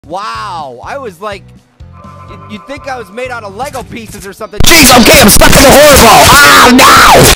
Wow, I was like, you'd think I was made out of Lego pieces or something. Jeez, okay, I'm stuck in the horror hole. Ah, no!